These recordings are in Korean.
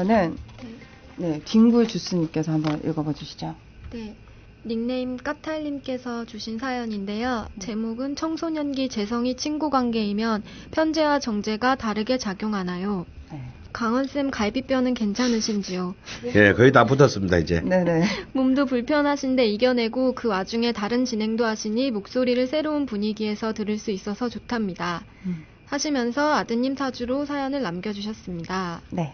그러면은 네, 딩구 주스님께서 한번 읽어봐 주시죠. 네. 닉네임 까탈님께서 주신 사연인데요. 제목은 청소년기 재성이 친구 관계이면 편제와 정제가 다르게 작용하나요? 네. 강원쌤 갈비뼈는 괜찮으신지요? 예, 거의 다 붙었습니다, 이제. 네네. 몸도 불편하신데 이겨내고 그 와중에 다른 진행도 하시니 목소리를 새로운 분위기에서 들을 수 있어서 좋답니다. 하시면서 아드님 사주로 사연을 남겨주셨습니다. 네.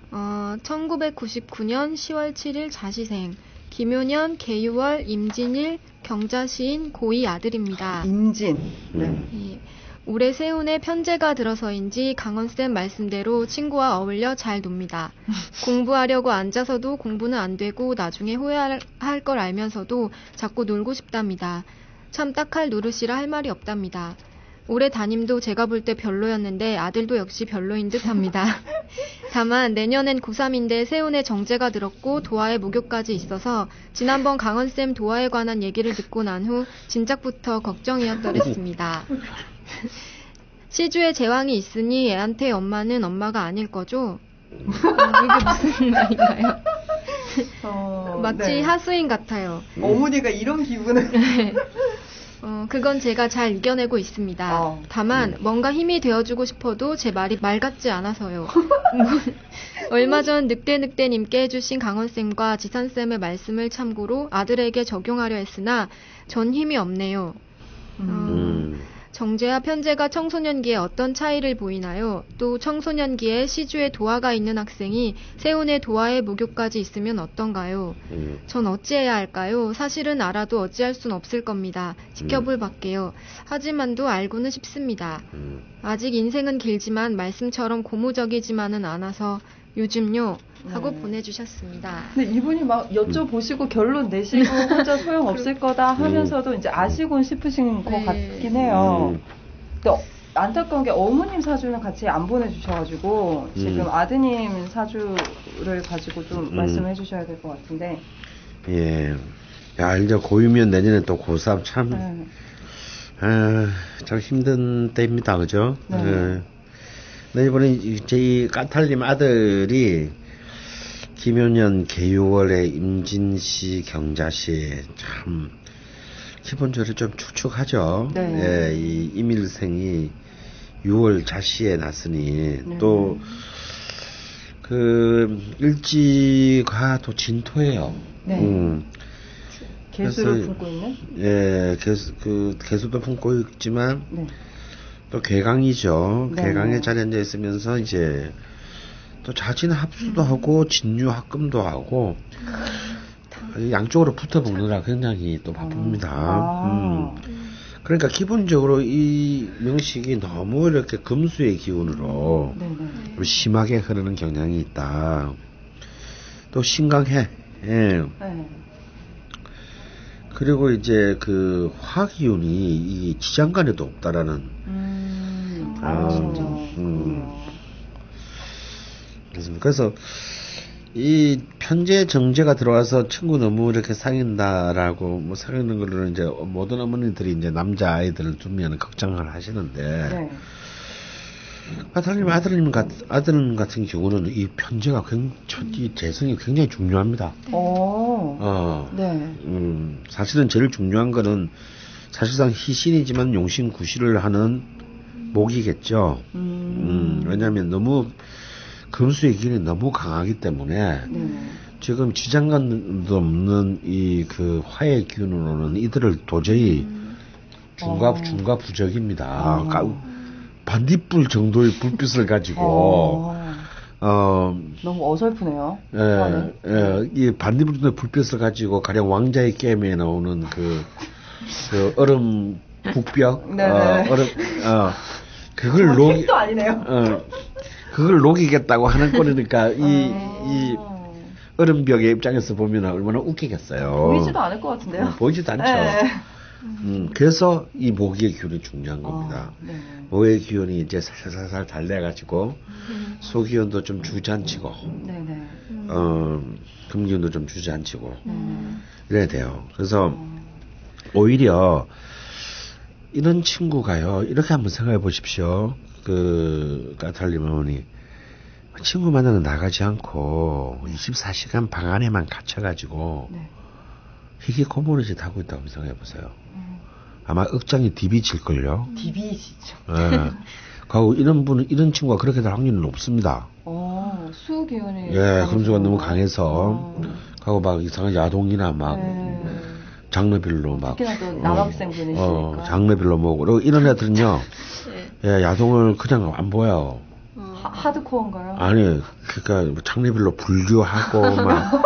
1999년 10월 7일 자시생. 김효년, 계유월, 임진일, 경자시인 고2 아들입니다. 임진. 네. 예. 올해 세운에 편제가 들어서인지 강원쌤 말씀대로 친구와 어울려 잘 놉니다. 공부하려고 앉아서도 공부는 안 되고 나중에 후회할 걸 알면서도 자꾸 놀고 싶답니다. 참 딱할 노릇이라 할 말이 없답니다. 올해 담임도 제가 볼 때 별로였는데 아들도 역시 별로인 듯합니다. 다만 내년엔 고3인데 세운에 정제가 들었고 도화에 목욕까지 있어서 지난번 강원쌤 도화에 관한 얘기를 듣고 난 후 진작부터 걱정이었더랬습니다. 시주에 제왕이 있으니 애한테 엄마는 엄마가 아닐 거죠? 이게 무슨 말인가요? 마치 네. 하수인 같아요. 어머니가 이런 기분을. 네. 그건 제가 잘 이겨내고 있습니다. 다만 뭔가 힘이 되어주고 싶어도 제 말이 말 같지 않아서요. 얼마 전 늑대님께 해주신 강원쌤과 지산쌤의 말씀을 참고로 아들에게 적용하려 했으나 전 힘이 없네요. 정제와 편제가 청소년기에 어떤 차이를 보이나요? 또 청소년기에 시주에 도화가 있는 학생이 세운에 도화에 목욕까지 있으면 어떤가요? 전 어찌해야 할까요? 사실은 알아도 어찌할 순 없을 겁니다. 지켜볼 밖에요. 하지만도 알고는 싶습니다. 아직 인생은 길지만 말씀처럼 고무적이지만은 않아서 요즘요 하고 보내주셨습니다. 근데 이분이 막 여쭤보시고 결론 내시고 혼자 소용없을 거다 하면서도 이제 아시곤 싶으신 것 같긴 해요. 근데 안타까운 게 어머님 사주는 같이 안 보내주셔가지고 지금 아드님 사주를 가지고 좀 말씀해 주셔야 될 것 같은데. 예. 야, 이제 고2면 내년에 또 고3 참, 참 힘든 때입니다. 그죠? 네. 네, 이번에 이 까탈님 아들이 김효년, 계유월의 임진시, 경자시 참 기본적으로 좀 축축하죠. 네. 예, 이 임일생이 6월 자시에 났으니 또 그 일지가 또 진토예요. 네. 개수를 품고 있는? 예, 개수도 품고 있지만 또 괴강이죠. 네. 괴강의 자리에 앉아 있으면서 이제 또 자진 합수도 하고 진유 합금도 하고 양쪽으로 붙어 먹느라 굉장히 또 바쁩니다. 그러니까 기본적으로 이 명식이 너무 이렇게 금수의 기운으로 좀 심하게 흐르는 경향이 있다. 또 심각해. 예. 그리고 이제 그 화기운이 이 지장간에도 없다라는. 그래서 이 편제 정제가 들어와서 친구 너무 이렇게 사귄다라고 뭐 사귀는 거를 이제 모든 어머니들이 이제 남자 아이들을 두면 걱정을 하시는데 아드님 같은 경우는 이 편제가 이 재성이 굉장히 중요합니다. 사실은 제일 중요한 거는 사실상 희신이지만 용신구실을 하는 목이겠죠. 왜냐하면 너무 금수의 기운이 너무 강하기 때문에 지금 지장간도 없는 이 그 화의 기운으로는 이들을 도저히 중과 부적입니다. 반딧불 정도의 불빛을 가지고 너무 어설프네요. 이 반딧불 정도의 불빛을 가지고 가령 왕자의 게임에 나오는 그 얼음 북벽 그걸 책도 아니네요. 그걸 녹이겠다고 하는 꼴이니까 이 얼음벽의 입장에서 보면 얼마나 웃기겠어요. 보이지도 않을 것 같은데요. 보이지도 않죠. 그래서 이 모기의 기운이 중요한 겁니다. 모의 기운이 이제 살살살 달래가지고 소기운도 좀 주저앉히고 금기운도 좀 주저앉히고 이래야 돼요. 그래서 오히려 이런 친구가요, 이렇게 한번 생각해 보십시오. 그 까탈님 어머니 친구 만나러 나가지 않고 24시간 방 안에만 갇혀가지고 네. 희귀코모리짓 하고 있다고 생각해보세요. 아마 억장이 디비칠걸요. 디비시죠. 예. 그리고 이런 친구가 그렇게 될 확률은 높습니다. 수 기운이. 예, 금수가 너무 강해서. 그리고 막 이상한 야동이나 막, 장르별로 막. 특히나 또 남학생분이시니까. 장르별로 모으고. 그리고 이런 애들은요, 예, 야동을 그냥 안 보여요. 하드코어인가요? 아니, 그러니까 장르별로 분류하고 막.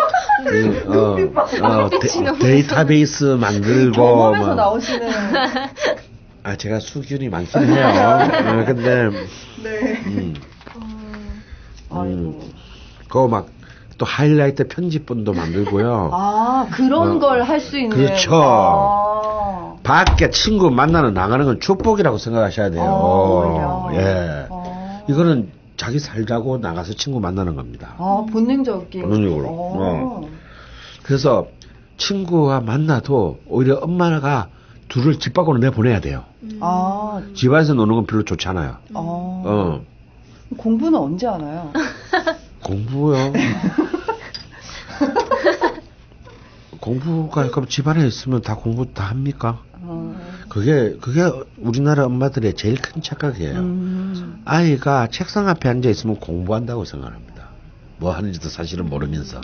데이터베이스 만들고. 경험에서 막. 나오시는. 제가 수기운이 많긴 해요. 근데. 네. 그거 막, 또 하이라이트 편집본도 만들고요. 그런 걸 할 수 있는. 그렇죠. 밖에 친구 만나러 나가는 건 축복이라고 생각하셔야 돼요. 예. 이거는 자기 살자고 나가서 친구 만나는 겁니다. 본능적으로. 그래서 친구와 만나도 오히려 엄마가 둘을 집 밖으로 내보내야 돼요. 집안에서 노는 건 별로 좋지 않아요. 공부는 언제 하나요? 공부요? 공부가 그럼 집안에 있으면 다 공부 다 합니까? 그게 우리나라 엄마들의 제일 큰 착각이에요. 아이가 책상 앞에 앉아 있으면 공부한다고 생각합니다. 뭐 하는지도 사실은 모르면서.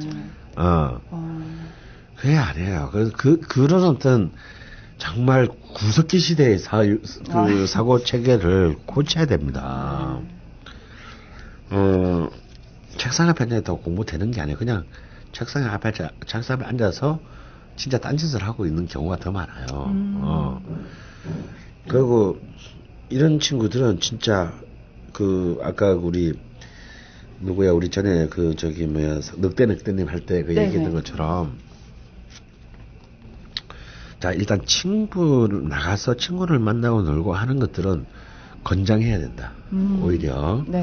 그게 아니에요. 그런 어떤 정말 구석기 시대의 사고 체계를 고쳐야 됩니다. 책상 앞에 앉아서 공부되는 게 아니에요. 그냥 책상 앞에 앉아서 진짜 딴짓을 하고 있는 경우가 더 많아요. 그리고 이런 친구들은 진짜 아까 우리 전에 늑대님 할 때 얘기했던 것처럼 자, 일단 나가서 친구를 만나고 놀고 하는 것들은 권장해야 된다. 오히려. 네.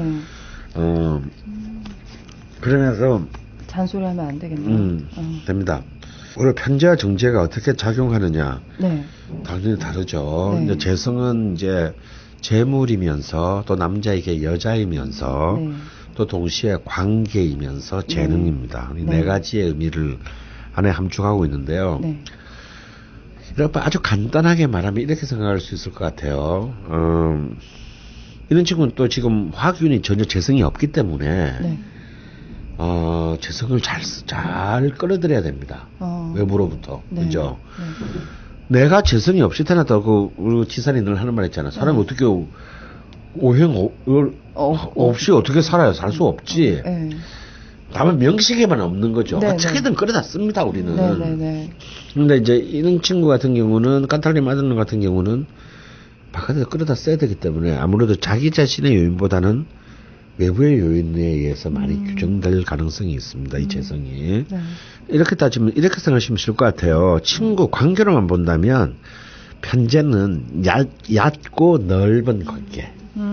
그러면서 잔소리하면 안 되겠네요. 됩니다. 오히려 편제와 정제가 어떻게 작용하느냐. 네. 당연히 다르죠. 네. 이제 재성은 이제 재물이면서 또 남자에게 여자이면서 또 동시에 관계이면서 재능입니다. 네 가지의 의미를 안에 함축하고 있는데요. 이렇게 아주 간단하게 말하면 이렇게 생각할 수 있을 것 같아요. 이런 친구는 또 지금 화기운이 전혀 재성이 없기 때문에 재성을 잘 끌어들여야 됩니다. 외부로부터. 그죠? 내가 재성이 없이 태어났다고 우리 지산이 늘 하는 말 있잖아. 사람이 어떻게 오행 없이 어떻게 살아요? 살 수 없지. 다만 명식에만 없는 거죠. 어떻게든 끌어다 씁니다, 우리는. 근데 이제 이런 친구 같은 경우는, 깐탈님 아들 같은 경우는 바깥에서 끌어다 써야 되기 때문에 아무래도 자기 자신의 요인보다는 외부의 요인에 의해서 많이 규정될 가능성이 있습니다, 이 재성이. 이렇게 따지면, 이렇게 생각하시면 쉬울 것 같아요. 친구 관계로만 본다면, 편제는 얕고 넓은 관계.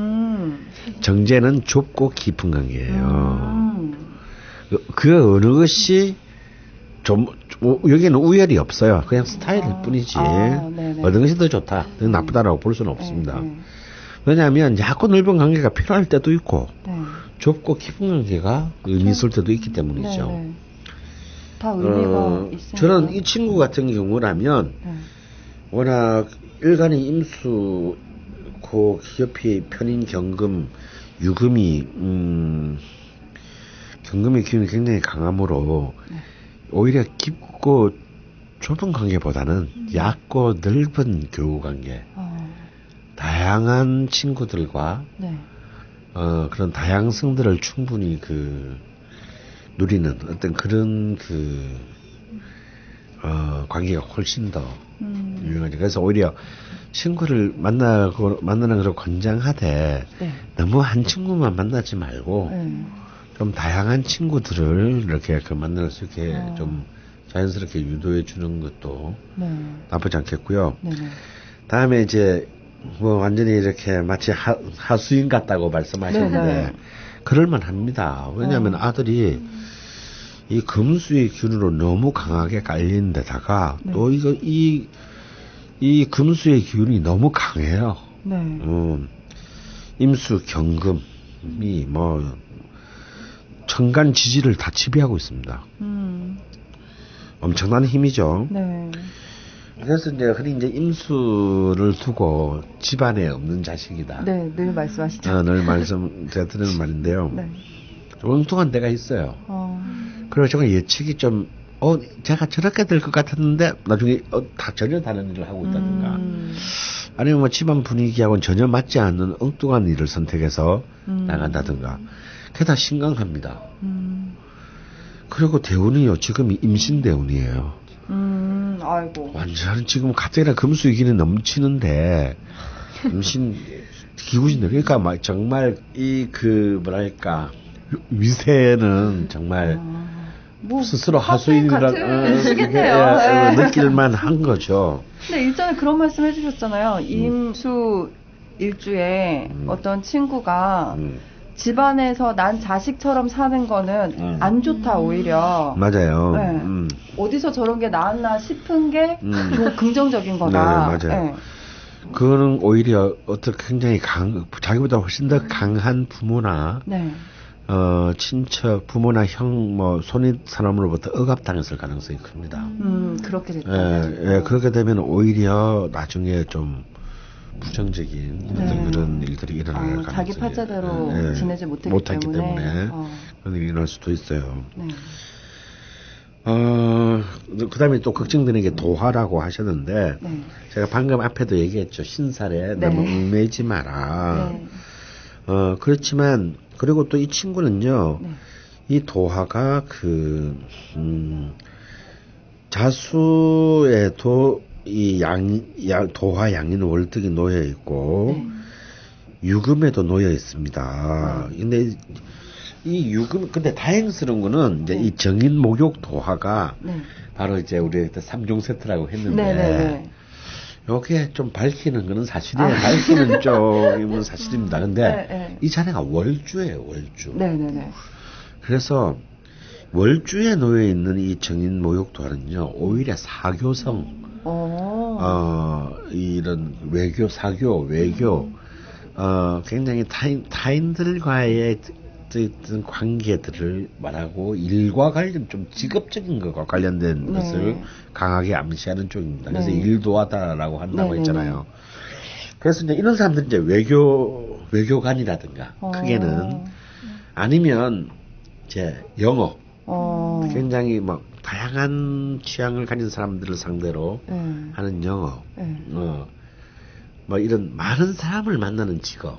정제는 좁고 깊은 관계예요. 그 어느 것이 여기는 우열이 없어요. 그냥 스타일일 뿐이지. 어느 것이 더 좋다, 더 나쁘다라고 볼 수는 없습니다. 왜냐하면 얕고 넓은 관계가 필요할 때도 있고 좁고 깊은 관계가 의미 있을 때도 있기 때문이죠. 다 의미가 있습니다. 저는 이 친구 같은 경우라면 워낙 일간의 임수, 기업이 편인 경금, 유금이 경금의 기운이 굉장히 강하므로 오히려 깊고 좁은 관계보다는 얕고 넓은 교우 관계, 다양한 친구들과 그런 다양성들을 충분히 누리는 어떤 그런 관계가 훨씬 더 유용하죠. 그래서 오히려 친구를 만나는 걸 권장하되 너무 한 친구만 만나지 말고 좀 다양한 친구들을 이렇게 만날 수 있게 좀 자연스럽게 유도해 주는 것도 나쁘지 않겠고요. 다음에 이제 완전히 이렇게 마치 하수인 같다고 말씀하셨는데 그럴만 합니다. 왜냐하면 아들이 이 금수의 균으로 너무 강하게 깔린 데다가 또 이 금수의 기운이 너무 강해요. 임수, 경금이 천간 지지를 다 지배하고 있습니다. 엄청난 힘이죠. 네. 그래서 이제 흔히 이제 임수를 두고 집안에 없는 자식이다. 네, 늘 말씀하시죠. 늘 제가 드리는 말인데요. 네. 좀 엉뚱한 데가 있어요. 그리고 제가 예측이 좀, 제가 저렇게 될 것 같았는데, 나중에, 다 전혀 다른 일을 하고 있다든가. 아니면 뭐 집안 분위기하고는 전혀 맞지 않는 엉뚱한 일을 선택해서 나간다든가. 그게 다 심각합니다. 그리고 대운이요, 지금 임신 대운이에요. 아이고. 완전 지금 갑자기 금수위기는 넘치는데, 임신 기구신들, 그러니까 막 정말 뭐랄까, 위세는 정말 뭐 스스로 하수인이라는 느낄만 한 거죠. 근데 일전에 그런 말씀 해주셨잖아요. 임수 일주에 어떤 친구가 집안에서 난 자식처럼 사는 거는 안 좋다 오히려. 맞아요. 네. 어디서 저런 게 나왔나 싶은 게 긍정적인 거다. 네, 맞아요. 네. 그거는 오히려 굉장히 자기보다 훨씬 더 강한 부모나 네. 친척, 부모나 형, 손윗 사람으로부터 억압당했을 가능성이 큽니다. 그렇게 됐다. 예, 그렇게 되면 오히려 나중에 좀 부정적인 그런 일들이 일어날 가능성이 자기 팔자대로 지내지 못했기 때문에 그런 일이 일어날 수도 있어요. 네. 그 다음에 또 걱정되는 게 도화라고 하셨는데, 네. 제가 방금 앞에도 얘기했죠. 신살에 너무 얽매이지 마라. 네. 그렇지만, 그리고 또 이 친구는요, 네. 이 도화가 자수에도 이 도화 양인 월득이 놓여 있고, 유금에도 놓여 있습니다. 근데 이 유금, 근데 다행스러운 거는 이제 이 정인 목욕 도화가 바로 이제 우리 그때 3종 세트라고 했는데, 요게 좀 밝히는 거는 사실이에요. 밝히는 쪽이면 사실입니다. 근데 이 자네가 월주예요, 월주. 네네네. 그래서 월주에 놓여 있는 이 정인 목욕 도화는요, 오히려 사교성, 이런 사교, 외교, 굉장히 타인들과의 어떤 관계들을 말하고 일과 관련 좀 직업적인 것과 관련된 것을 강하게 암시하는 쪽입니다. 그래서 일도하다라고 한다고 했잖아요. 그래서 이제 이런 사람들은 이제 외교관이라든가 크게는 아니면 이제 영어 굉장히 막 다양한 취향을 가진 사람들을 상대로 하는 영어 뭐 이런 많은 사람을 만나는 직업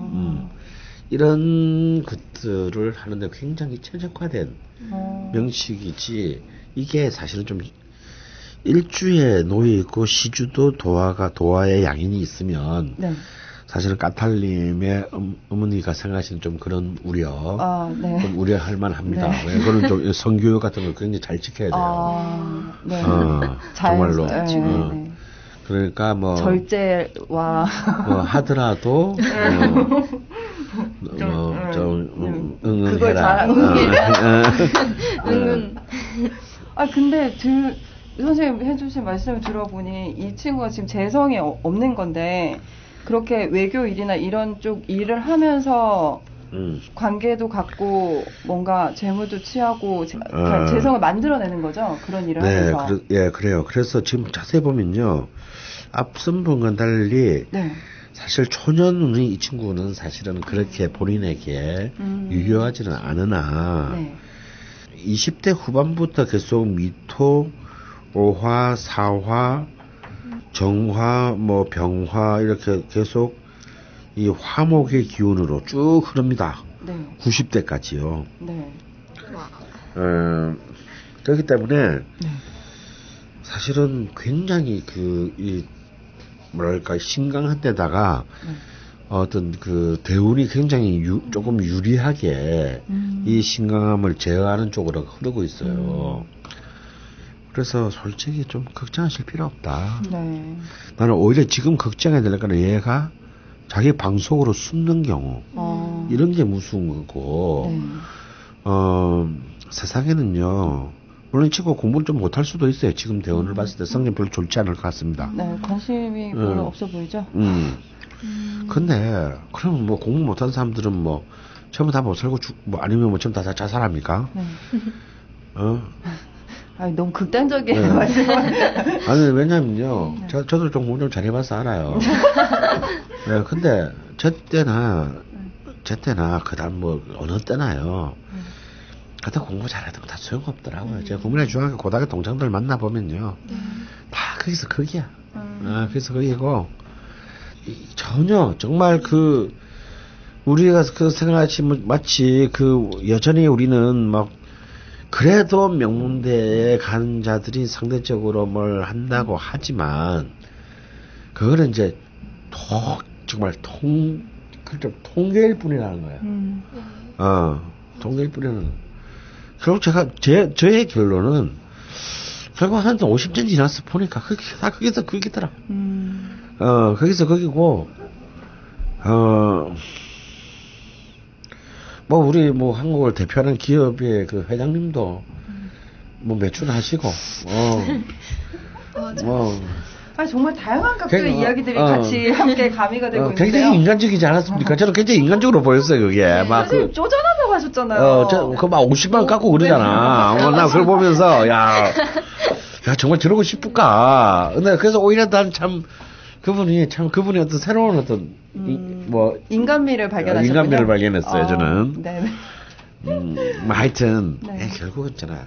이런 것들을 하는데 굉장히 최적화된 명식이지, 이게 사실은 좀 일주에 놓여 있고 시주도 도화의 양인이 있으면 사실은 까탈님의 어머니가 생각하시는 좀 그런 우려, 좀 우려할 만합니다. 그거는 좀 성교육 같은 걸 굉장히 잘 지켜야 돼요. 정말로. 그러니까 뭐 절제와 하더라도 그걸 잘 근데 선생님 해주신 말씀을 들어보니 이 친구가 지금 재성이 없는 건데 그렇게 외교 일이나 이런 쪽 일을 하면서 관계도 갖고 뭔가 재물도 취하고 재성을 만들어내는 거죠. 그런 일을 하면서. 그래요. 그래서 지금 자세히 보면요, 앞선 분과는 달리 사실 초년운의 이 친구는 사실은 그렇게 본인에게 유효하지는 않으나 20대 후반부터 계속 미토, 오화, 사화, 정화, 병화 이렇게 계속 이 화목의 기운으로 쭉 흐릅니다. 90대까지요. 그렇기 때문에 사실은 굉장히 뭐랄까 신강한 데다가 어떤 대운이 굉장히 조금 유리하게 이 신강함을 제어하는 쪽으로 흐르고 있어요. 그래서 솔직히 좀 걱정하실 필요 없다. 나는 오히려 지금 걱정해야 될 거는 얘가 자기 방송으로 숨는 경우 이런 게 무서운 거고 세상에는요, 물론 치고 공부를 좀 못할 수도 있어요. 지금 대운을 봤을 때 성적 별로 좋지 않을 것 같습니다. 관심이 별로 없어 보이죠? 근데 그럼 공부 못한 사람들은 전부 다 못 살고 뭐 아니면 뭐 전부 다 자살합니까? 네. 아니, 너무 극단적인 말씀을. 아니, 왜냐면요. 저도 좀 잘해봐서 알아요. 네, 근데, 저 때나, 그다음 뭐, 어느 때나요. 그때 공부 잘하던 다 소용없더라고요. 제가 국민의 중학교, 고등학교 동창들 만나보면요. 다 거기서 거기야. 거기서 거기고, 전혀, 정말 우리가 생각하지, 마치 여전히 우리는 막, 그래도 명문대에 가는 자들이 상대적으로 뭘 한다고 하지만, 그거는 이제, 정말 통계일 뿐이라는 거야. 통계일 뿐이라는 거야. 결국 저의 결론은, 결국 한 50년 지나서 보니까, 다 거기서 거기더라. 거기서 거기고, 뭐 우리 뭐 한국을 대표하는 기업의 그 회장님도 뭐 매출하시고 정말 다양한 각도의 이야기들이 같이 함께 가미가 되고 있는데요. 굉장히 인간적이지 않았습니까? 저는 굉장히 인간적으로 보였어요, 그게. 막 선생님 쪼잔하다고 하셨잖아요. 막 50만 갖고 그러잖아. 나 그걸 보면서 야 정말 저러고 싶을까? 근데 그래서 오히려 난 그분이 어떤 새로운 어떤 인간미를 발견하셨군요. 인간미를 발견했어요, 저는. 네. 하여튼 결국은 있잖아.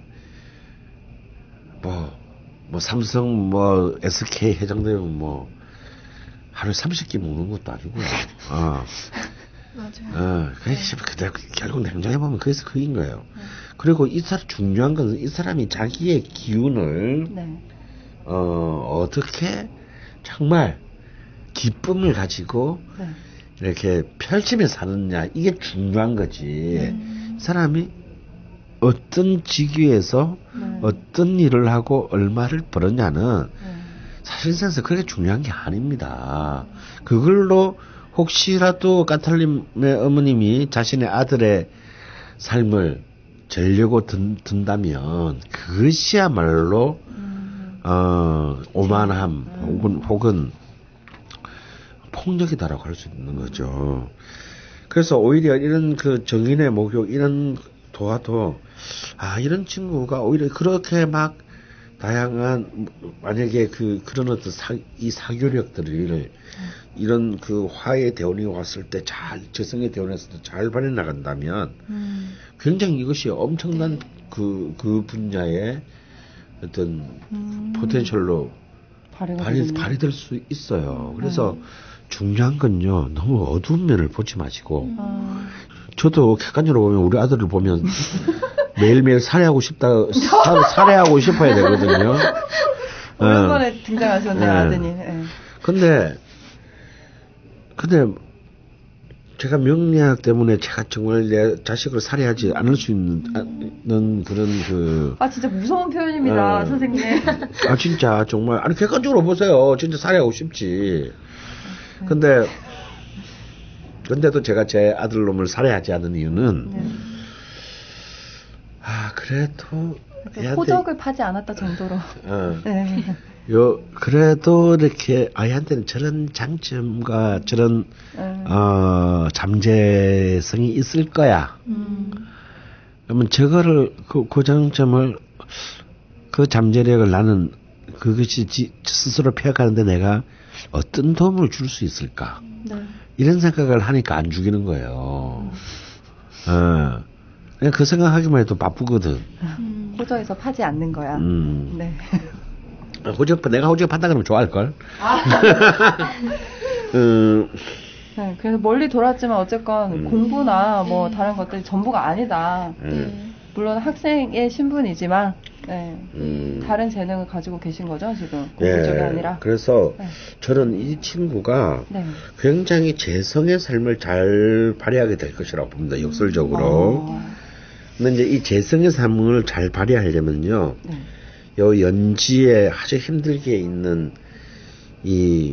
뭐 삼성 SK 회장되면 하루에 30개 먹는 것도 아니고요. 맞아요. 결국 냉정해 보면 그래서 그인 거예요. 그리고 중요한 것은 이 사람이 자기의 기운을 어떻게 정말 기쁨을 가지고 이렇게 펼치며 사느냐, 이게 중요한 거지. 사람이 어떤 직위에서 어떤 일을 하고 얼마를 벌었냐는 사실상에서 그렇게 중요한 게 아닙니다. 그걸로 혹시라도 까탈림의 어머님이 자신의 아들의 삶을 재려고 든다면 그것이야말로 오만함 혹은 폭력이다라고 할 수 있는 거죠. 그래서 오히려 이런 정인의 목욕 이런 도와도 이런 친구가 오히려 그렇게 막 다양한 만약에 그런 어떤 이 사교력들을 이런 화의 대원이 왔을 때 재성의 대원에서 잘 발휘 나간다면 굉장히 이것이 엄청난 그 분야의 어떤 포텐셜로 발휘될 수 있어요. 그래서 중요한 건요, 너무 어두운 면을 보지 마시고, 저도 객관적으로 보면 우리 아들을 보면 매일매일 살해하고 싶어야 되거든요. 오랜만에 등장하셨네요, 아드님. 근데 제가 명리학 때문에 제가 정말 내 자식을 살해하지 않을 수 있는 그런 진짜 무서운 표현입니다, 선생님. 진짜 정말 객관적으로 보세요. 진짜 살해하고 싶지. 근데도 제가 제 아들놈을 살해하지 않은 이유는 그래도 호적을 파지 않았다 정도로. 그래도 이렇게 아이한테는 저런 장점과 저런 잠재성이 있을 거야. 그러면 저거를 그 장점을 그 잠재력을 나는 그것이 스스로 펴가는데 내가 어떤 도움을 줄 수 있을까? 이런 생각을 하니까 안 죽이는 거예요. 그냥 그 생각하기만 해도 바쁘거든. 호적에서 파지 않는 거야. 네. 내가 호적 판다 그러면 좋아할걸? 그래서 멀리 돌았지만 어쨌건 공부나 뭐 다른 것들이 전부가 아니다. 물론 학생의 신분이지만 다른 재능을 가지고 계신 거죠, 지금? 공부 쪽이 아니라. 그래서 저는 이 친구가 굉장히 재성의 삶을 잘 발휘하게 될 것이라고 봅니다, 역설적으로. 근데 이제 이 재성의 삶을 잘 발휘하려면요, 요 연지에 아주 힘들게 있는 이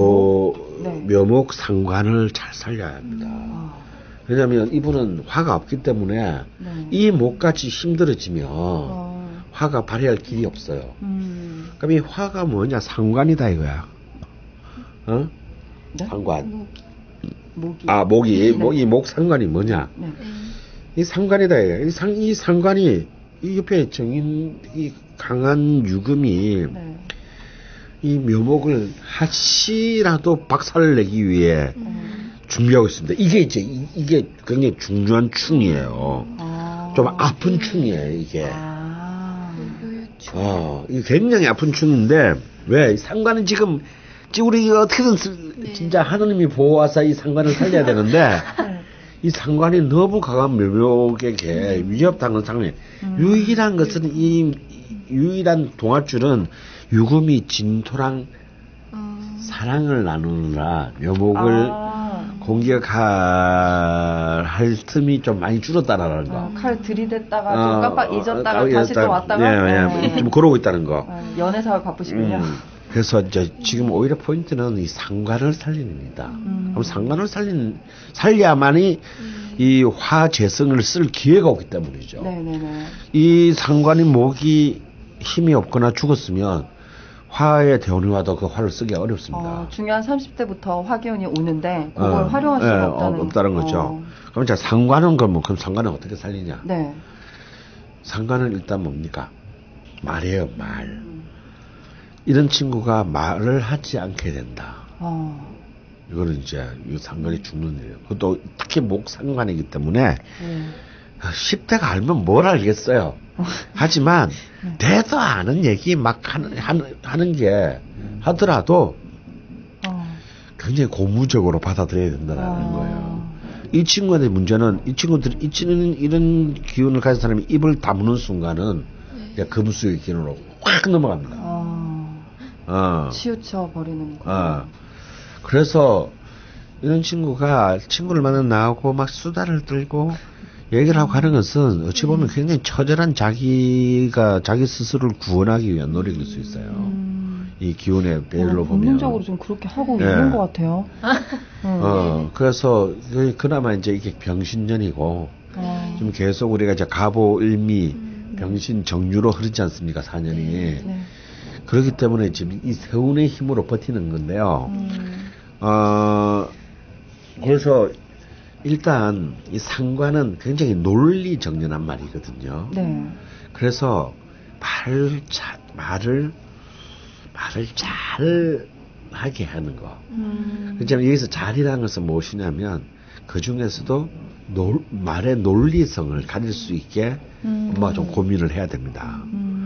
묘목 상관을 잘 살려야 합니다. 왜냐하면 이분은 화가 없기 때문에 이 목까지 힘들어지면 화가 발휘할 길이 없어요. 그럼 이 화가 뭐냐? 상관이다 이거야. 상관. 모기. 이 목 상관이 뭐냐? 네. 이 상관이다. 이 상관이 이 옆에 정인 이 강한 유금이 네. 이 묘목을 하시라도 박살을 내기 위해 준비하고 있습니다. 이게 굉장히 중요한 충이에요. 좀 아픈 충이에요, 이게. 이게 굉장히 아픈 충인데, 왜? 상관은 지금 우리 어떻게든 진짜 하느님이 보호하사 이 상관을 살려야 되는데, 이 상관이 너무 강한 묘목에게 위협당한 상황에, 유일한 것은 유일한 동아줄은 유금이 진토랑 사랑을 나누느라 묘목을 공격할 틈이 좀 많이 줄었다라는 거. 칼 들이댔다가 좀 깜빡 잊었다가 다시 또 왔다가 좀 그러고 있다는 거. 연애사가 바쁘시군요. 그래서 이제 지금 오히려 포인트는 이 상관을 살리는입니다. 그럼 상관을 살려야만이 이 화재성을 쓸 기회가 없기 때문이죠. 네네네. 이 상관이 목이 힘이 없거나 죽었으면 화의 대원이와도 그 화를 쓰기 어렵습니다. 중요한 30대부터 화기운이 오는데 그걸 활용할 수가 없다는 거죠. 그럼 자 상관은 그럼 상관은 어떻게 살리냐? 네. 상관은 일단 뭡니까? 말이에요, 말. 이런 친구가 말을 하지 않게 된다. 이거는 이제 이 상관이 죽는 일이에요. 그것도 특히 목 상관이기 때문에 10대가 알면 뭘 알겠어요. 하지만 대도 아는 얘기 막 하는 게 하더라도 굉장히 고무적으로 받아들여야 된다는 거예요. 이 친구의 문제는 이런 기운을 가진 사람이 입을 다무는 순간은 금수의 기운으로 확 넘어갑니다. 치우쳐 버리는 거. 그래서 이런 친구를 만나 나오고 막 수다를 떨고 얘기를 하고 하는 것은 어찌 보면 굉장히 처절한 자기 스스로를 구원하기 위한 노력일 수 있어요. 이 기운의 배열로 보면. 본능적으로 좀 그렇게 하고 있는 것 같아요. 그래서 그나마 이제 이게 병신년이고 지금 계속 우리가 이제 가보일미 병신 정유로 흐르지 않습니까? 4년이. 네. 그렇기 때문에 지금 이 세운의 힘으로 버티는 건데요. 그래서 일단 이 상관은 굉장히 논리정연한 말이거든요. 네. 그래서 말을 잘 하게 하는 거. 그렇지만 여기서 잘이라는 것은 무엇이냐면 그 중에서도 말의 논리성을 가질 수 있게 엄마가 좀 고민을 해야 됩니다.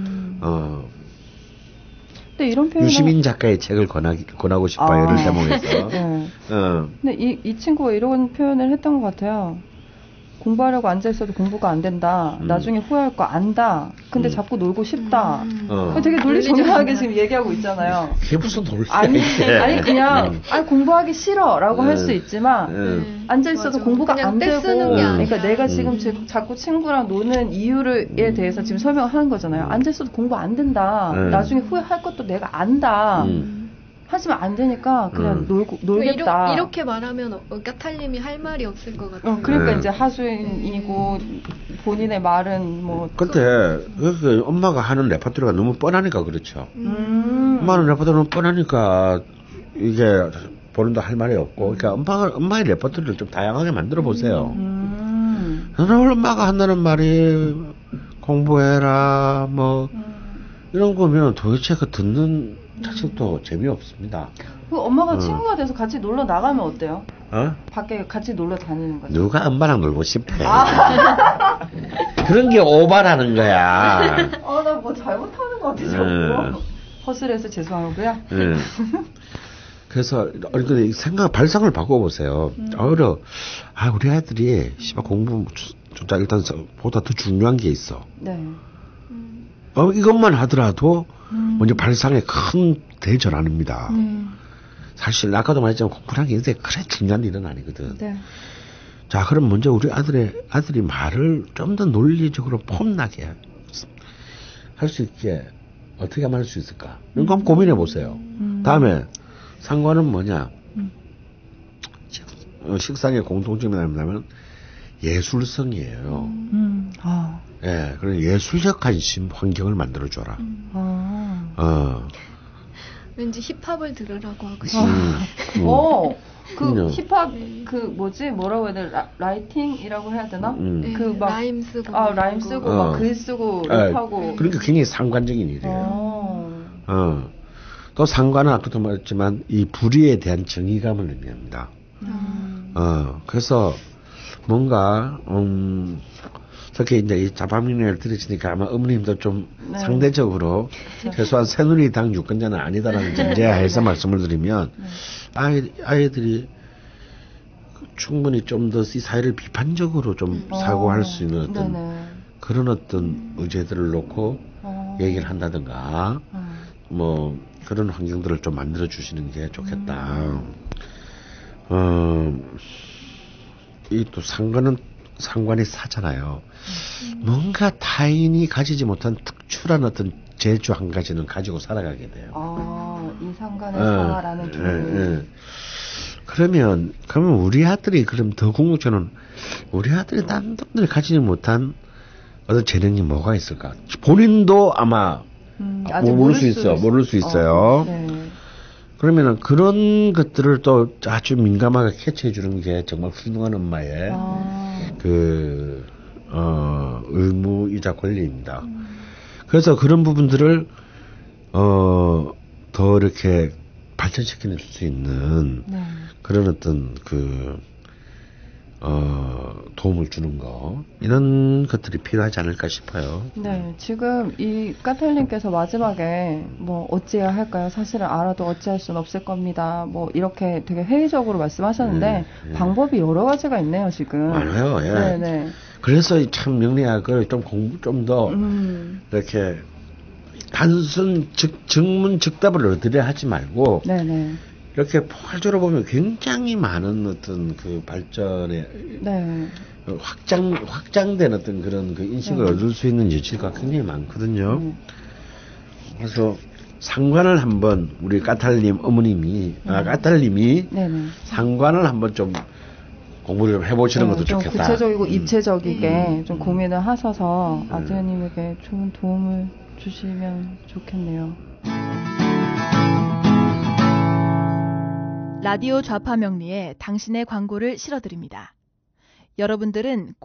근데 이런 표현 유시민 작가의 책을 권하고 싶어요. 이런 제목에서. 네. 근데 이 친구가 이런 표현을 했던 것 같아요. 공부하려고 앉아있어도 공부가 안 된다. 나중에 후회할 거 안다. 근데 자꾸 놀고 싶다. 되게 논리정연하게 지금 얘기하고 있잖아요. 그게 무슨 논리야? 아니 그냥 공부하기 싫어라고 할 수 있지만 앉아있어도 공부가 안 되고 그러니까 내가 지금 자꾸 친구랑 노는 이유에 대해서 지금 설명을 하는 거잖아요. 앉아있어도 공부 안 된다. 나중에 후회할 것도 내가 안다. 하지만 안 되니까 그냥 놀겠다. 이렇게 말하면 까탈님이 할 말이 없을 것 같아요. 그러니까 이제 하수인이고 본인의 말은 뭐. 근데 엄마가 하는 레퍼토리가 너무 뻔하니까 그렇죠. 엄마는 레퍼토리가 너무 뻔하니까 이게 본인도 할 말이 없고, 그러니까 엄마의 레퍼토리를 좀 다양하게 만들어 보세요. 오늘 엄마가 한다는 말이 공부해라 뭐 이런 거면 도대체 그 듣는 자식도 재미없습니다. 그 엄마가 친구가 돼서 같이 놀러 나가면 어때요? 밖에 같이 놀러 다니는 거죠. 누가 엄마랑 놀고 싶어? 그런 게 오바라는 거야. 나 뭐 잘못하는 것 같아, 자꾸. 허술해서 죄송하고요. 그래서 발상을 바꿔보세요. 우리 아이들이 공부 진짜 일단 보다 더 중요한 게 있어. 네. 이것만 하더라도 먼저 발상에 큰 대전 아닙니다. 사실 아까도 말했지만 공부라는 게 굉장히 그래 중요한 일은 아니거든. 네. 자, 그럼 먼저 우리 아들이 말을 좀 더 논리적으로 폼나게 할 수 있게 어떻게 하면 할 수 있을까? 이거 한번 고민해 보세요. 다음에 상관은 뭐냐? 식상의 공통점이 뭐냐면 예술성이에요. 예, 그런 예술적 관심 환경을 만들어줘라. 왠지 힙합을 들으라고 하고 싶어요. 그 힙합 그 뭐지 뭐라고 해야 되나 라이팅이라고 해야 되나? 그 막 라임 쓰고 라임 쓰고 막 글 쓰고 랩하고 그러니까 굉장히 상관적인 일이에요. 또 상관은 아까도 말했지만 이 불의에 대한 정의감을 의미합니다. 그래서 뭔가 특히 이제 이 자파민을 들으시니까 아마 어머님도 좀 상대적으로 최소한 새누리당 유권자는 아니다라는 전제하에서 말씀을 드리면 아이들이 충분히 좀 더 이 사회를 비판적으로 좀 사고할 수 있는 어떤 그런 어떤 의제들을 놓고 얘기를 한다든가 뭐 그런 환경들을 좀 만들어 주시는 게 좋겠다. 이 또 상관이 사잖아요. 뭔가 타인이 가지지 못한 특출한 어떤 재주 한 가지는 가지고 살아가게 돼요. 이 상관의 사라는 종류. 그러면 우리 아들이 그럼 더 궁극적으로는 우리 아들이 다른 분들이 가지지 못한 어떤 재능이 뭐가 있을까? 본인도 아마 모를 수 있어요. 그러면은 그런 것들을 또 아주 민감하게 캐치해 주는 게 정말 훌륭한 엄마의 의무이자 권리입니다. 그래서 그런 부분들을 더 이렇게 발전시킬 수 있는 그런 어떤 도움을 주는 거 이런 것들이 필요하지 않을까 싶어요. 네, 지금 이 까탈님께서 마지막에 뭐 어찌해야 할까요? 사실은 알아도 어찌할 수는 없을 겁니다. 뭐 이렇게 되게 회의적으로 말씀하셨는데 방법이 여러 가지가 있네요, 지금. 많아요. 예. 네네. 그래서 참 명리학을 좀 공부 좀 더 이렇게 단순 즉문즉답을 얻으려 하지 말고 네네. 이렇게 포괄적으로 보면 굉장히 많은 어떤 그 발전의 확장된 어떤 그런 그 인식을 얻을 수 있는 여지가 굉장히 많거든요. 그래서 상관을 한번 우리 까탈님 어머님이 까탈님이 상관을 한번 좀 공부를 좀 해보시는 것도 좀 좋겠다. 구체적이고 입체적이게 좀 고민을 하셔서 아드님에게 좋은 도움을 주시면 좋겠네요. 라디오 좌파 명리에 당신의 광고를 실어드립니다. 여러분들은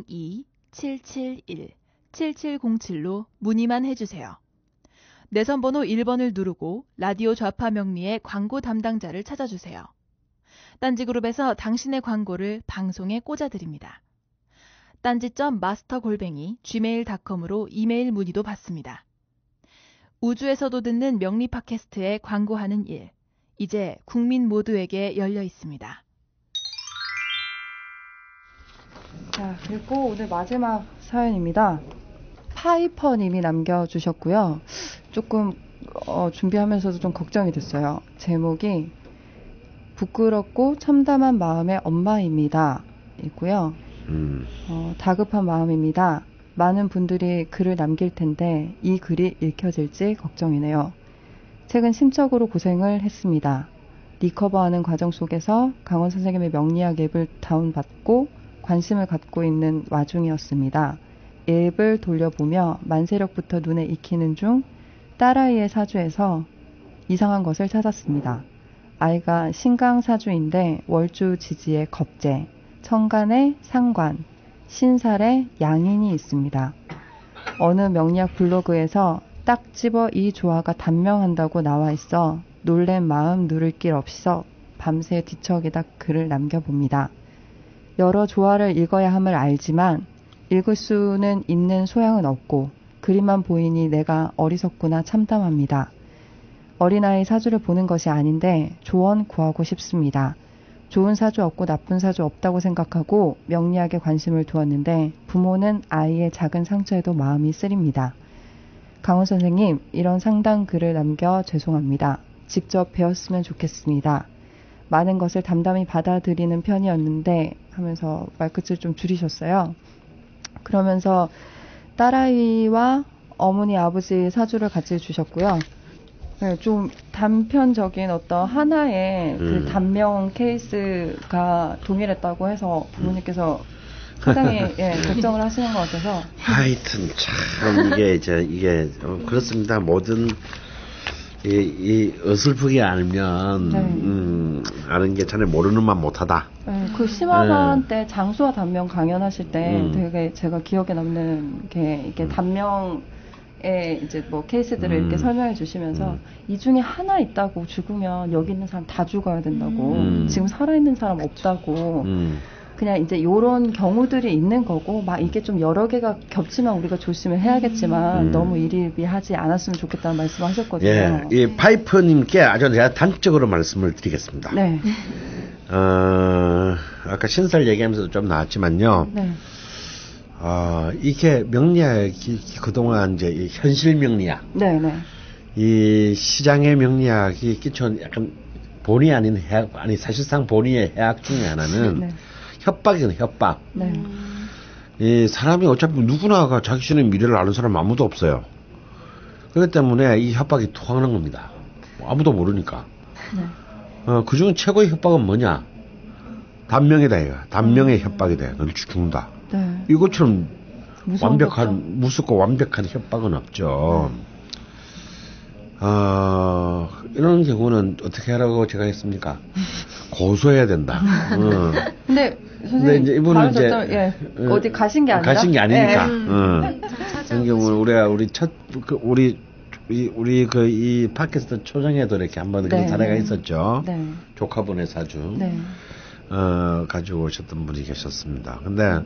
02-771-7707로 문의만 해주세요. 내선번호 1번을 누르고 라디오 좌파 명리의 광고 담당자를 찾아주세요. 딴지그룹에서 당신의 광고를 방송에 꽂아드립니다. 딴지.master@gmail.com으로 이메일 문의도 받습니다. 우주에서도 듣는 명리 팟캐스트에 광고하는 일. 이제 국민 모두에게 열려 있습니다. 자, 그리고 오늘 마지막 사연입니다. 파이퍼님이 남겨주셨고요. 조금 준비하면서도 좀 걱정이 됐어요. 제목이 부끄럽고 참담한 마음의 엄마입니다. 있고요. 다급한 마음입니다. 많은 분들이 글을 남길 텐데 이 글이 읽혀질지 걱정이네요. 최근 심적으로 고생을 했습니다. 리커버하는 과정 속에서 강원 선생님의 명리학 앱을 다운받고 관심을 갖고 있는 와중이었습니다. 앱을 돌려보며 만세력부터 눈에 익히는 중 딸아이의 사주에서 이상한 것을 찾았습니다. 아이가 신강사주인데 월주 지지에 겁재, 천간에 상관, 신살에 양인이 있습니다. 어느 명리학 블로그에서 딱 집어 이 조화가 단명한다고 나와 있어 놀란 마음 누를 길 없어 밤새 뒤척이다 글을 남겨봅니다. 여러 조화를 읽어야 함을 알지만 읽을 수는 있는 소양은 없고 그림만 보이니 내가 어리석구나 참담합니다. 어린아이 사주를 보는 것이 아닌데 조언 구하고 싶습니다. 좋은 사주 없고 나쁜 사주 없다고 생각하고 명리학에 관심을 두었는데 부모는 아이의 작은 상처에도 마음이 쓰립니다. 강원 선생님, 이런 상담 글을 남겨 죄송합니다. 직접 배웠으면 좋겠습니다. 많은 것을 담담히 받아들이는 편이었는데 하면서 말끝을 좀 줄이셨어요. 그러면서 딸아이와 어머니, 아버지 사주를 같이 주셨고요. 네, 좀 단편적인 어떤 하나의 그 단명 케이스가 동일했다고 해서 부모님께서 상당히 걱정을 하시는 것 같아서. 하여튼 참 이게 그렇습니다. 모든 이 어설프게 알면 아는 게 자네 모르는 만 못하다. 네, 그 심화반 때 장수와 단명 강연하실 때 되게 제가 기억에 남는 게 이게 단명의 이제 뭐 케이스들을 이렇게 설명해 주시면서 이 중에 하나 있다고 죽으면 여기 있는 사람 다 죽어야 된다고 지금 살아있는 사람 없다고 그냥 이제 요런 경우들이 있는 거고 막 이게 좀 여러 개가 겹치면 우리가 조심을 해야겠지만 너무 일일비하지 않았으면 좋겠다는 말씀을 하셨거든요. 예, 이 파이퍼님께 아주 내가 단적으로 말씀을 드리겠습니다. 네. 아까 신설 얘기하면서도 좀 나왔지만요. 네. 이게 명리학이 그동안 이제 이 현실 명리학, 네, 네. 이 시장의 명리학이 끼쳐온 약간 본의 아닌 해학, 아니 사실상 본의의 해학 중에 하나는 네. 협박이거든요, 협박. 네. 이 사람이 어차피 누구나가 자기 자신의 미래를 아는 사람 아무도 없어요. 그렇기 때문에 이 협박이 통하는 겁니다. 아무도 모르니까. 네. 그 중 최고의 협박은 뭐냐? 단명이다, 이거. 단명의 협박이다. 넌 죽는다. 네. 이것처럼 무섭죠. 무섭고 완벽한 협박은 없죠. 이런 경우는 어떻게 하라고 제가 했습니까? 고소해야 된다. 근데 선생님 이제 이분은 이제 어디 가신 게 아니라 가신 게 아니니까. 네. 그런 경우는 우리 이 팟캐스트 초정에도 이렇게 한번 그런 사례가 있었죠. 네. 조카분의 사주. 네. 가지고 오셨던 분이 계셨습니다. 근데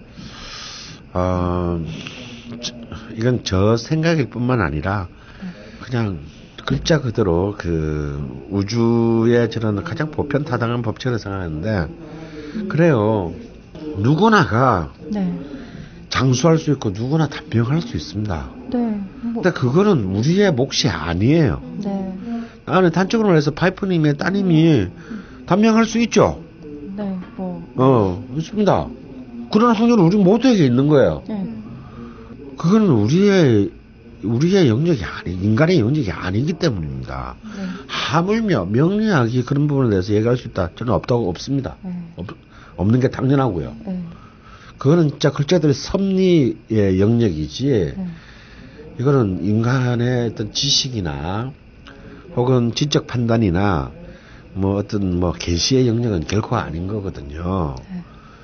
이건 저 생각일 뿐만 아니라 그냥 글자 그대로 그 우주의 저는 가장 보편타당한 법칙을 생각하는데 그래요. 누구나가 네. 장수할 수 있고 누구나 단명할 수 있습니다. 네. 근데 그거는 우리의 몫이 아니에요. 네. 나는 단적으로 말해서 파이프님의 따님이 단명할 수 있죠. 네. 뭐. 있습니다. 그런 확률은 우리 모두에게 있는 거예요. 네. 그거는 우리의 영역이 인간의 영역이 아니기 때문입니다. 네. 하물며 명리학이 그런 부분에 대해서 얘기할 수 있다. 저는 없습니다. 네. 없는 게 당연하고요. 네. 그거는 진짜 글자들의 섭리의 영역이지. 네. 이거는 인간의 어떤 지식이나 혹은 지적 판단이나 뭐 어떤 뭐 계시의 영역은 결코 아닌 거거든요. 네.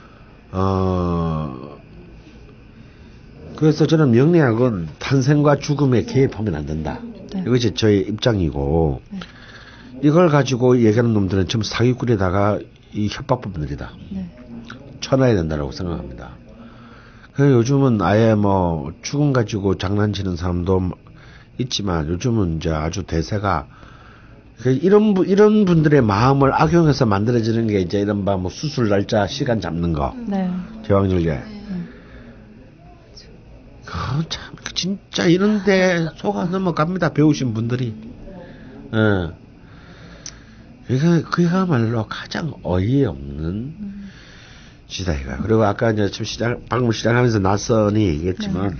그래서 저는 명리학은 탄생과 죽음에 개입하면 안 된다. 네. 이것이 저의 입장이고 네. 이걸 가지고 얘기하는 놈들은 전부 사기꾼에다가 이 협박범들이다. 네. 쳐놔야 된다고 생각합니다. 그래서 요즘은 아예 뭐 죽음 가지고 장난치는 사람도 있지만 요즘은 이제 아주 대세가 이런 분들의 마음을 악용해서 만들어지는 게 이제 이른바 뭐 수술 날짜 시간 잡는 거. 네. 제왕절개. 참 진짜 이런데 속아 넘어갑니다. 배우신 분들이. 그야말로 가장 어이없는 짓이다 이거. 그리고 아까 이제 방금 시작하면서 낯선이 얘기했지만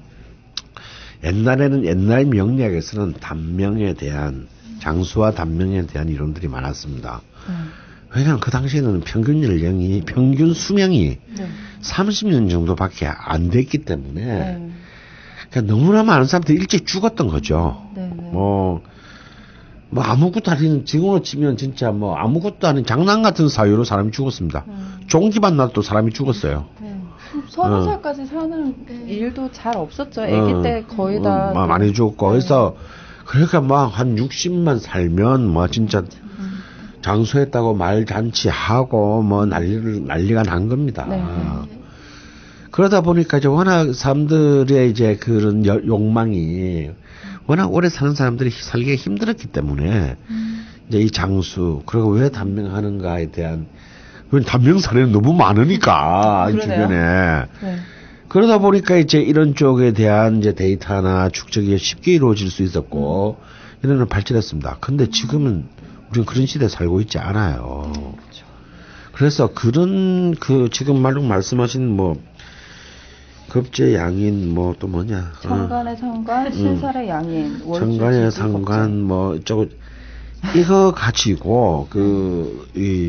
옛날에는 옛날 명리학에서는 단명에 대한 장수와 단명에 대한 이론들이 많았습니다. 왜냐하면 그 당시에는 평균 수명이 30년 정도밖에 안 됐기 때문에 그러니까 너무나 많은 사람들이 일찍 죽었던 거죠. 뭐 아무것도 아닌 지금으로 치면 진짜 뭐 아무것도 아닌 장난 같은 사유로 사람이 죽었습니다. 종기만 나도 사람이 죽었어요. 30살까지 사는 일도 잘 없었죠. 아기 때 거의 다 많이 죽었고 그래서 그러니까 막 한 60만 살면 뭐 진짜 장수했다고 말 잔치하고 뭐 난리가 난 겁니다. 그러다 보니까 이제 워낙 사람들의 이제 그런 욕망이 워낙 오래 사는 사람들이 살기가 힘들었기 때문에 이제 이 장수 그리고 왜 단명하는가에 대한 단명 사례는 너무 많으니까 이 주변에 그러다 보니까 이제 이런 쪽에 대한 이제 데이터나 축적이 쉽게 이루어질 수 있었고 이런 걸 발전했습니다. 근데 지금은 우리는 그런 시대에 살고 있지 않아요. 그래서 그런 지금 말씀하신 뭐 급제 양인 뭐 또 뭐냐 천간의 상관 신살의 양인 천간의 상관 뭐 이거 가지고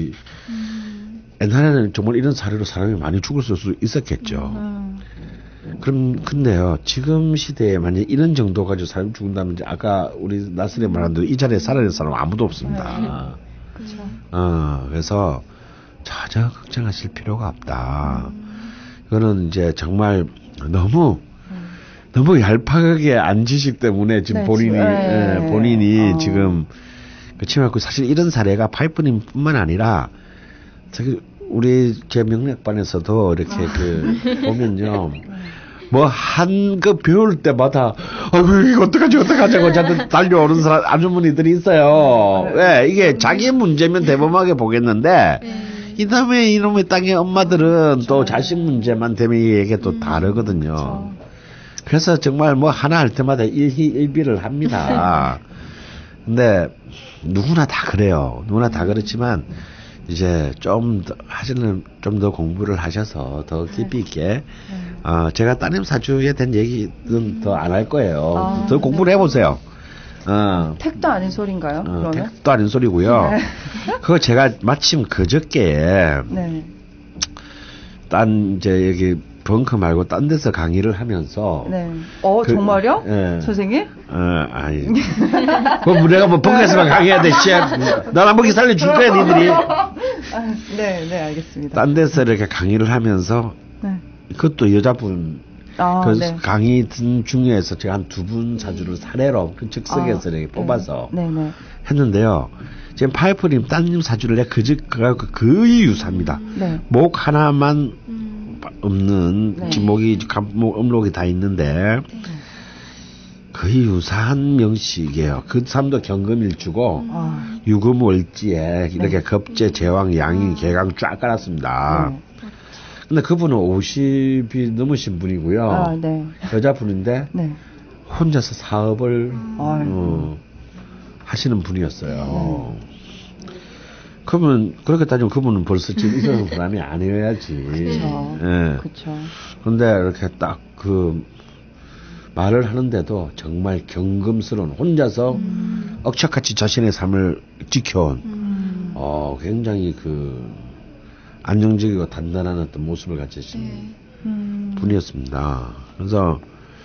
옛날에는 정말 이런 사례로 사람이 많이 죽을 수 있었겠죠. 근데요, 지금 시대에 만약 이런 정도 가지고 사람이 죽는다면, 이제 아까 우리 나스리 말한 대로 이 자리에 살아낼 사람 아무도 없습니다. 그래서 전혀 걱정하실 필요가 없다. 이거는 이제 정말 너무 얄팍하게 안지식 때문에 지금 본인이 지금, 그렇지만 사실 이런 사례가 파이프님뿐만 아니라, 우리 제 명략반에서도 이렇게 보면요. 배울 때마다, 이거 어떡하자고 저한테 달려오는 아주머니들이 있어요. 이게 자기 문제면 대범하게 보겠는데, 이 다음에 이놈의 땅의 엄마들은 또 자식 문제만 되면 이게 또 다르거든요. 그래서 정말 하나 할 때마다 일희일비를 합니다. 근데, 누구나 다 그래요. 누구나 다 그렇지만, 이제 좀 더 공부를 하셔서 더 깊이 있게, 제가 따님 사주에 대한 얘기는 더 안 할 거예요. 더 공부를 해보세요. 택도 아닌 소린가요? 그러면? 택도 아닌 소리고요. 그거 제가 마침 그저께, 이제 여기 벙커 말고 딴 데서 강의를 하면서. 정말요? 선생님? 아니. 내가 벙커에서만 강의해야 돼, 난 한 번씩 살려줄 거야, 니들이. 네, 알겠습니다. 딴 데서 이렇게 강의를 하면서, 그것도 여자분, 강의 든 중에서 제가 한 2분 사주를 사례로 즉석에서 이렇게 뽑아서 했는데요. 지금 파이프님, 따님 사주를 내가 거의 유사합니다. 목 하나만 없는, 목이, 음록이 다 있는데, 거의 유사한 명식이에요. 그 사람도 경금일주고, 유금월지에 이렇게 겁재, 제왕, 양인, 개강 쫙 깔았습니다. 근데 그분은 50이 넘으신 분이고요. 여자분인데, 혼자서 사업을, 하시는 분이었어요. 그러면, 그렇게 따지면 그분은 벌써 지금 이런 사람이 아니어야지. 그쵸. 그런데 이렇게 딱 말을 하는데도 정말 경금스러운, 혼자서 억척같이 자신의 삶을 지켜온, 굉장히 안정적이고 단단한 어떤 모습을 가지신 분이었습니다. 그래서,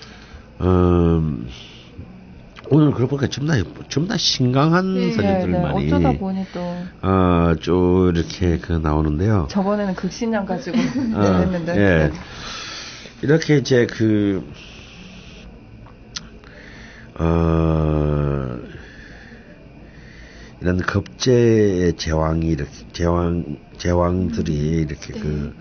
오늘 그러고 보니까 전부 다 신강한 사진들만이. 어쩌다 보니 또. 좀 이렇게 나오는데요. 저번에는 극신양 가지고 했는데. 이렇게 이제 이런 겁재의 제왕이 이렇게, 제왕들이 이렇게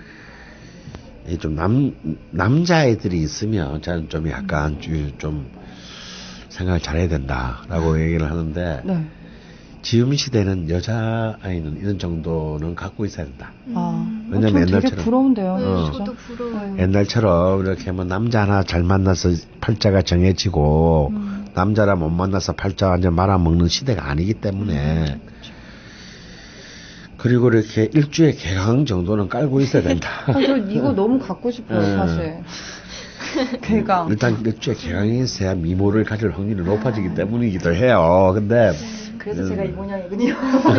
좀 남자애들이 있으면 저는 좀 약간 좀 생각을 잘해야 된다라고 얘기를 하는데, 지금 시대는 여자아이는 이런 정도는 갖고 있어야 된다. 왜냐면 되게 부러운데요. 저도 부러워요. 옛날처럼 이렇게 남자 하나 잘 만나서 팔자가 정해지고, 남자라 못 만나서 팔자 완전 말아먹는 시대가 아니기 때문에, 그리고 이렇게 일주에 개강 정도는 깔고 있어야 된다. 저 이거 너무 갖고 싶어요, 사실. 개강. 일단 일주에 개강이 있어야 미모를 가질 확률이 높아지기 때문이기도 해요. 근데 그래서 제가 이 모양이군요.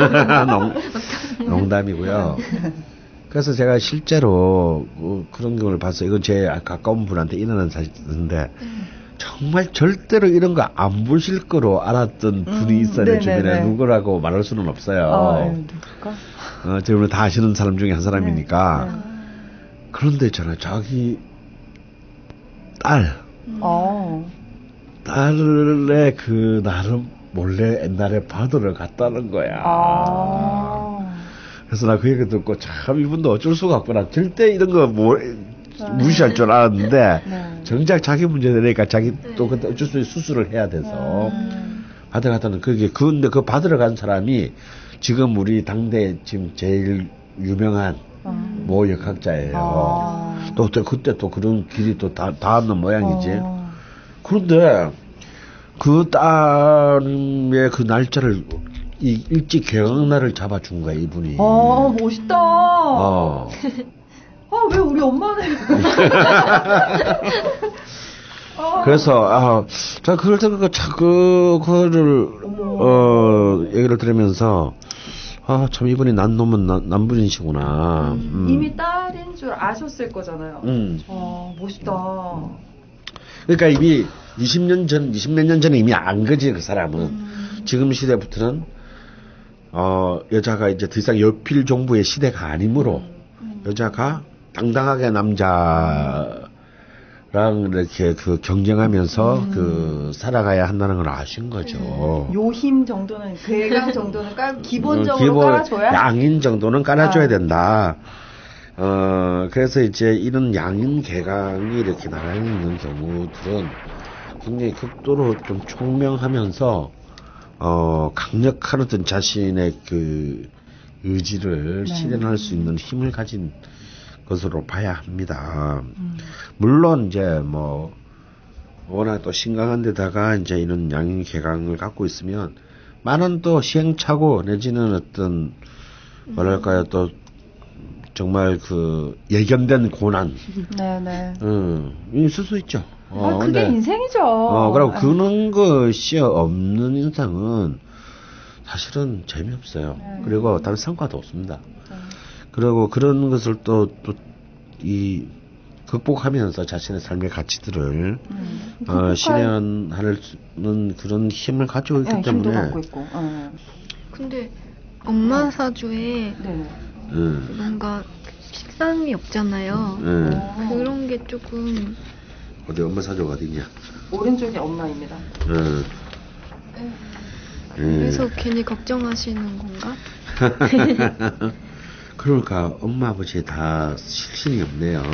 농담이고요. 그래서 제가 실제로 그런 경우를 봤어요. 이건 제 가까운 분한테 일어난 사실인데, 정말 절대로 이런 거 안 보실 거로 알았던 분이 있어요. 주변에 누구라고 말할 수는 없어요. 누굴까? 지금 다 아시는 사람 중에 한 사람이니까. 그런데 있잖아요, 자기 딸의 나름 몰래 옛날에 바다를 갔다는 거야. 그래서 나 그 얘기 듣고 참 이분도 어쩔 수가 없구나. 절대 이런 거 무시할 줄 알았는데, 정작 자기 문제 되니까 자기 또 그때 어쩔 수 없이 수술을 해야 돼서 바다 갔다는 근데 그 바다를 간 사람이 지금 우리 당대 지금 제일 유명한 모 역학자예요. 또 그때 또 그런 길이 또 닿았는 모양이지. 그런데 그 딸의 그 날짜를 일찍 개강날을 잡아준 거야, 이분이. 멋있다. 왜 우리 엄마는. 그래서, 제가 그걸 듣고 그거를, 얘기를 들으면서, 아, 참 이분이 난 놈은 남분이시구나. 이미 딸인 줄 아셨을 거잖아요. 멋있다. 그러니까 이미 20몇 년 전에 이미 안 거지, 그 사람은. 지금 시대부터는, 여자가 이제 더 이상 여필 종부의 시대가 아니므로, 여자가 당당하게 남자랑 이렇게 그 경쟁하면서 살아가야 한다는 걸 아신 거죠. 요힘 정도는, 괴강 정도는 기본적으로 깔아줘야? 양인 정도는 깔아줘야 된다. 그래서 이제 이런 양인 개강이 이렇게 나가 있는 경우들은 굉장히 극도로 좀 총명하면서, 강력한 어떤 자신의 그 의지를 실현할 수 있는 힘을 가진 것으로 봐야 합니다. 물론 이제 뭐, 워낙 또 심각한 데다가 이제 이런 양인 개강을 갖고 있으면 많은 또 시행착오 내지는 어떤, 뭐랄까요, 또, 정말 그 예견된 고난, 있을 수 있죠. 그게 근데, 인생이죠. 그리고 그런 것이 없는 인생은 사실은 재미없어요. 그리고 다른 성과도 없습니다. 그리고 그런 것을 또 극복하면서 자신의 삶의 가치들을 실현하는 그런 힘을 가지고 있기 때문에. 힘도 갖고 있고. 근데 엄마 사주에 뭔가 식상이 없잖아요. 그런 게 조금. 어디 엄마 사주가 어디냐? 오른쪽이 엄마입니다. 그래서 괜히 걱정하시는 건가? 그러니까 엄마 아버지 다 실신이 없네요.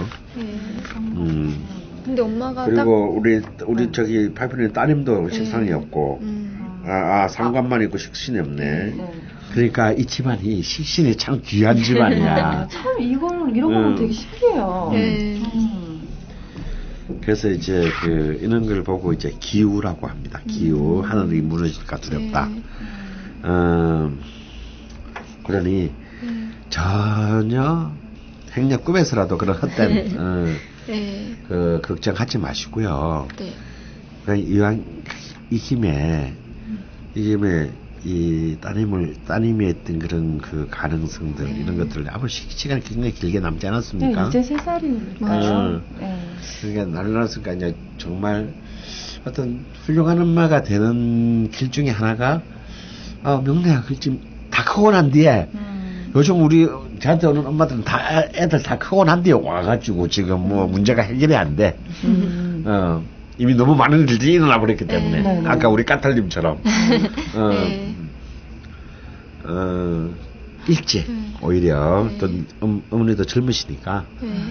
근데 엄마가 그리고 우리 저기 팔편의 따님도 식상이 없고 상관만 있고 식신이 없네. 그러니까 이 집안이 식신이 참 귀한 집안이야. 참 이런 거 보면 되게 신기해요. 그래서 이제 이런 걸 보고 이제 기우라고 합니다. 기우, 하늘이 무너질까 두렵다. 그러니 전혀 행여 꿈에서라도 그런 헛된 그 걱정하지 마시고요. 그냥 이왕 이 힘에 이 따님이 했던 그런 그 가능성들 이런 것들 아무 시간이 굉장히 길게 남지 않았습니까? 이제 3살이니까요. 그러니까 날라서니까 이제 정말 어떤 훌륭한 엄마가 되는 길 중에 하나가 명래야 지금 다 크고 난 뒤에 요즘 저한테 오는 엄마들은 애들 다 크고 난 뒤에 와가지고 지금 뭐 문제가 해결이 안 돼. 이미 너무 많은 일들이 일어나 버렸기 때문에. 아까 우리 까탈님처럼. 일찍, 오히려, 또, 어머니도 젊으시니까,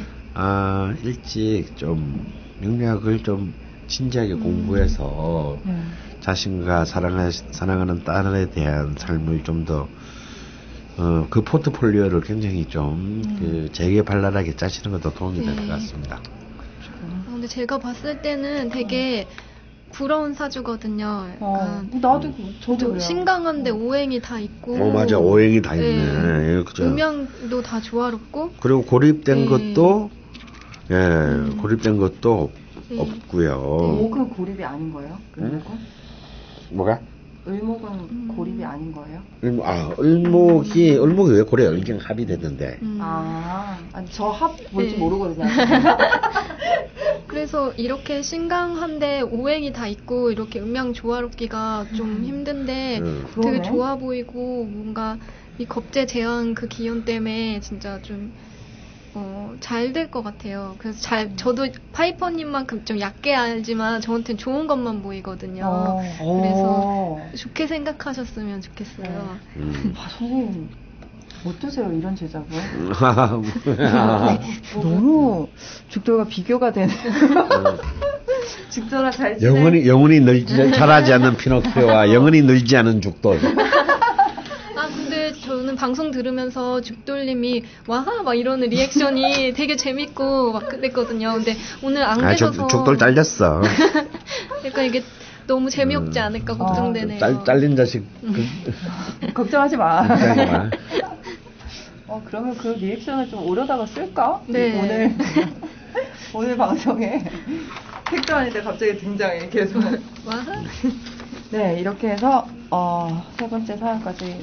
일찍 좀, 명리학을 좀 진지하게 공부해서, 자신과 사랑하는 딸에 대한 삶을 좀 더, 그 포트폴리오를 굉장히 좀, 재개발랄하게 짜시는 것도 도움이 될 것 같습니다. 근데 제가 봤을 때는 되게 부러운 사주거든요. 저도 신강한데 오행이 다 있고. 맞아. 오행이 다 있네. 그죠. 음양도 다 조화롭고. 그리고 고립된 것도, 고립된 것도 없고요. 목은 고립이 아닌 거예요? 뭐가? 을목은 고립이 아닌 거예요? 을목이 왜 고래요? 을경 합이 됐는데. 아니, 저 합 뭔지 모르거든요. 그래서 이렇게 신강한데 오행이 다 있고 이렇게 음양 조화롭기가 좀 힘든데 되게 좋아 보이고 뭔가 이 겁재 제왕 그 기운 때문에 진짜 좀 잘 될 것 같아요. 그래서 저도 파이퍼님만큼 좀 얕게 알지만 저한테는 좋은 것만 보이거든요. 그래서 좋게 생각하셨으면 좋겠어요. 선생님 어떠세요? 이런 제작을? 너무 죽돌과 비교가 되는. 죽돌아 잘 지내. 영원히 자라지 않는 피노키오와 영원히 늘지 않은 죽돌. 근데 저는 방송 들으면서 죽돌님이 와하 막 이러는 리액션이 되게 재밌고 막 그랬거든요. 근데 오늘 안 계셔서 죽돌 잘렸어. 그러니까 이게 너무 재미없지 않을까 걱정되네요. 잘린 자식. 걱정하지 마. 그러면 그 리액션을 좀 오려다가 쓸까? 네. 오늘 방송에 택도 아닌데 갑자기 등장해 계속. 와하. 네, 이렇게 해서 세 번째 사연까지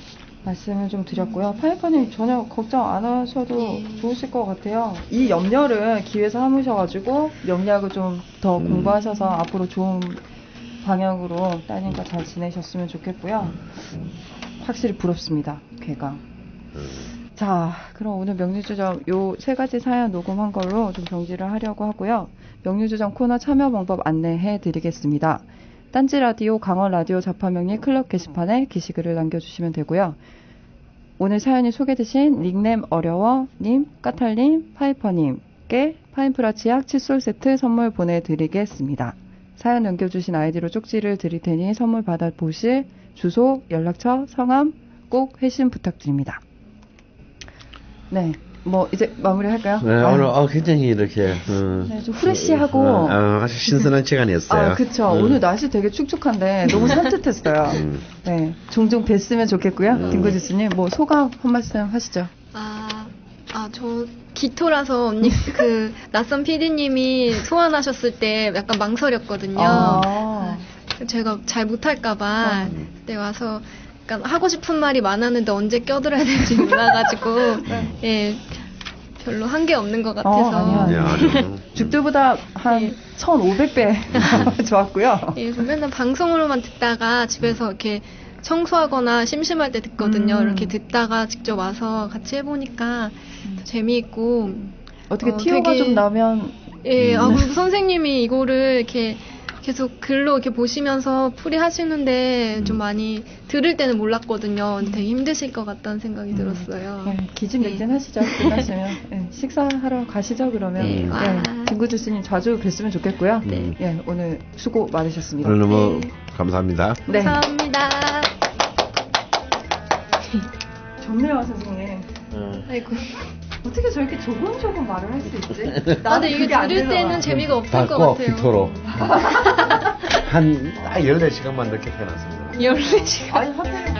말씀을 좀 드렸고요. 파이퍼님 전혀 걱정 안 하셔도 네. 좋으실 것 같아요. 이 염려를 기회 삼으셔가지고 명리학을 좀 더 공부하셔서 앞으로 좋은 방향으로 따님과 잘 지내셨으면 좋겠고요. 확실히 부럽습니다. 걔가. 자, 그럼 오늘 명리주점 요 3가지 사연 녹음한 걸로 좀 정지를 하려고 하고요. 명리주점 코너 참여 방법 안내해 드리겠습니다. 딴지 라디오, 강원 라디오 자파명리 클럽 게시판에 게시글을 남겨주시면 되고요. 오늘 사연이 소개되신 닉네임 어려워님, 까탈님, 파이퍼님께 파인프라 치약 칫솔 세트 선물 보내드리겠습니다. 사연 남겨주신 아이디로 쪽지를 드릴 테니 선물 받아보실 주소, 연락처, 성함 꼭 회신 부탁드립니다. 네, 뭐 이제 마무리할까요? 네, 오늘 굉장히 이렇게 네, 좀 후레쉬하고 아주 신선한 시간이었어요. 그쵸. 오늘 날씨 되게 축축한데 너무 산뜻했어요. 네, 종종 뵀으면 좋겠고요. 김구지수님, 뭐 소감 한 말씀 하시죠. 저 기토라서 언니 그 낯선 PD님이 소환하셨을 때 약간 망설였거든요. 제가 잘 못할까봐 그때 와서 약간 하고 싶은 말이 많았는데 언제 껴들어야 될지 몰라가지고 예 별로 한 게 없는 것 같아서 아니요. 죽두보다 한 1,500배 좋았고요. 예, 맨날 방송으로만 듣다가 집에서 이렇게 청소하거나 심심할 때 듣거든요. 이렇게 듣다가 직접 와서 같이 해보니까 더 재미있고 어떻게 티오가 되게, 좀 나면 예, 그리고 선생님이 이거를 이렇게 계속 글로 이렇게 보시면서 풀이하시는데 좀 많이 들을 때는 몰랐거든요. 되게 힘드실 것 같다는 생각이 들었어요. 네, 기진맥진 하시죠. 끝나시면 네, 식사하러 가시죠. 그러면 네, 김구주스님 자주 뵀으면 좋겠고요. 네. 예, 오늘 수고 많으셨습니다. 오늘 너무 감사합니다. 네. 감사합니다. 정미화 선생님. 아이고. 어떻게 저렇게 조곤조곤 말을 할 수 있지? 근데 이게 들을 때는 재미가 없을 것 같아요. 기토로. 한 14시간만 늦게 태어났습니다. 14시간. 아니, 하필